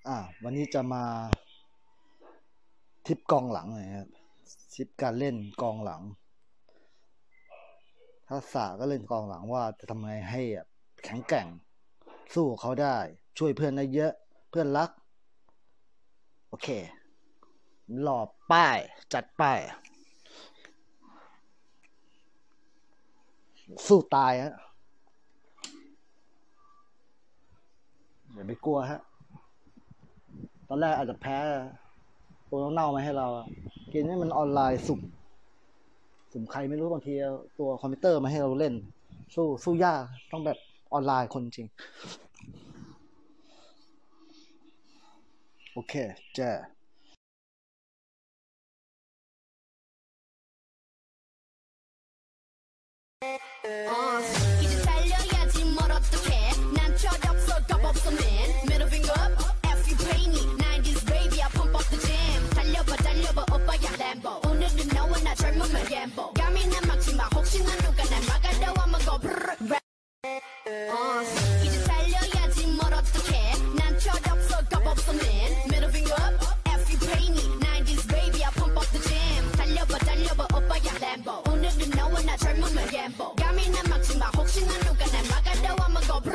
วันนี้จะมาทิปกองหลังนะครับทิปการเล่นกองหลังทักษะก็เล่นกองหลังว่าจะทำไงให้แข็งแกร่งสู้เขาได้ช่วยเพื่อนได้เยอะเพื่อนรักโอเคหล่อป้ายจัดป้ายสู้ตายฮะอย่าไปกลัวฮะตอนแรกอาจจะแพ้ตัวเน่ามาให้เราเกมนี้มันออนไลน์สุ่มใครไม่รู้บางทีตัวคอมพิวเตอร์มาให้เราเล่นสู้ยากต้องแบบออนไลน์คนจริงโอเคเจ้이제 달려야지 뭘 어떡해 난 철없어 겁없어 man middle finger up F you pay me 90s baby I pump up the jam 달려봐 오빠야 램보 오늘은 너와 나 젊으면 gamble 감히는 막지마 혹시나 누가 날 막아도 I'ma go brrrr 이제 달려야지 뭘 어떡해 난 철없어 겁없어 man middle finger up F you pay me 90s baby I pump up the jam 달려봐 오빠야 램보 오늘은 너와 나 젊으면 gamble 감히는 막지마 혹시나 누가 날 막아도 I'ma go brrrr